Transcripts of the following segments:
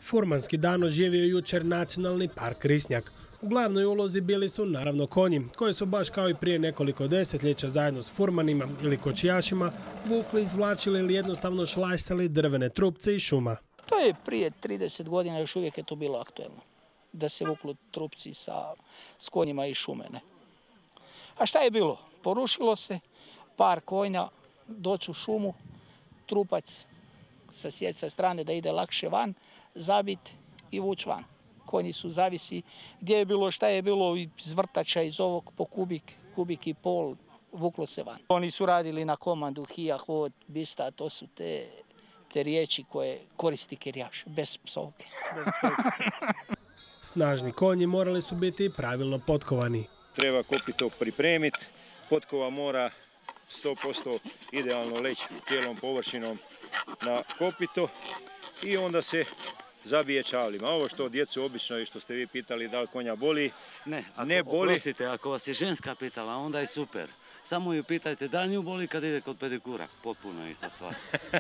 Furmanski dan oživio jučer Nacionalni park Risnjak. U glavnoj ulozi bili su naravno konji, koji su baš kao i prije nekoliko desetljeća zajedno s furmanima ili kočijašima vukli, izvlačili ili jednostavno šlajsali drvene trupce iz šuma. To je prije 30 godina, još uvijek je to bilo aktuelno, da se vuklu trupci s konjima iz šume. Ne? A šta je bilo? Porušilo se, par konja, doći u šumu, trupac sa sjedca strane da ide lakše van, zabit i vuć van. Konji su zavisi gdje je bilo, šta je bilo, iz vrtača, iz ovog po kubik i pol, vuklo se van. Oni su radili na komandu hija, hod, bista, to su te riječi koje koristi kerjaš, bez psovke. Snažni konji morali su biti pravilno potkovani. Treba kopito pripremiti, potkova mora 100% idealno leći cijelom površinom na kopito i onda se zabije čavlima. Ovo što djecu obično i što ste vi pitali da li konja boli, ne boli. Oprostite, ako vas je ženska pitala, onda je super. Samo ju pitajte da li nju boli kad ide kod pedikura. Potpuno ista stvar.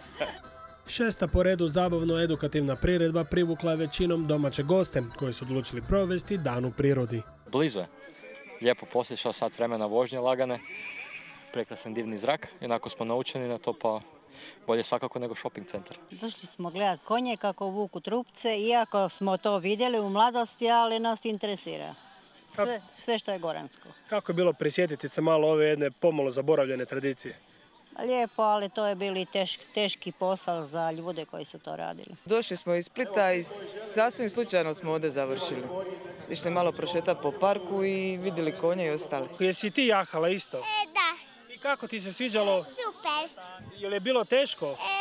Šesta po redu zabavno-edukativna priredba privukla je većinom domaće goste koji su odlučili provesti dan u prirodi. Blizu je. Lijepo poslušao sat vremena vožnje lagane, prekrasan divni zrak. Jednako smo naučeni na to, pa bolje svakako nego shopping centar. Došli smo gledati konje kako vuku trupce, iako smo to vidjeli u mladosti, ali nas interesira. Sve što je goransko. Kako je bilo prisjetiti se malo ove jedne pomalo zaboravljene tradicije? Lijepo, ali to je bili teški posao za ljude koji su to radili. Došli smo iz Splita i sasvim slučajno smo ovdje završili. Išli malo prošetati po parku i vidjeli konje i ostali. Jesi ti jahala isto? Da. I kako ti se sviđalo? Super. Je li bilo teško?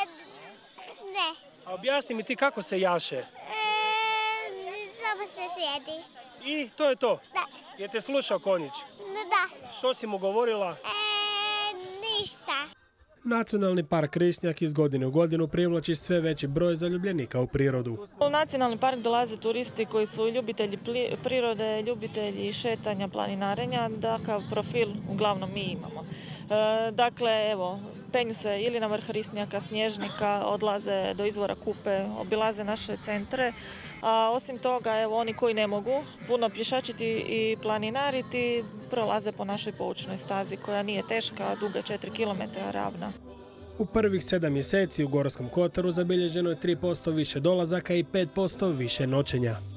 Ne. A objasni mi ti kako se jaše? Samo se sjedi. I to je to? Da. Je te slušao konjić? Da. Što si mu govorila? Ništa. Nacionalni park Risnjak iz godine u godinu privlači sve veći broj zaljubljenika u prirodu. U Nacionalni park dolaze turisti koji su ljubitelji prirode, ljubitelji šetanja, planinarenja, takav profil uglavnom mi imamo. Dakle, evo, penju se ili na vrh Risnjaka, Snježnika, odlaze do izvora Kupe, obilaze naše centre. A osim toga, evo, oni koji ne mogu puno pješačiti i planinariti, prolaze po našoj poučnoj stazi koja nije teška, duga 4 km, ravna. U prvih 7 mjeseci u Gorskom kotaru zabilježeno je 3% više dolazaka i 5% više noćenja.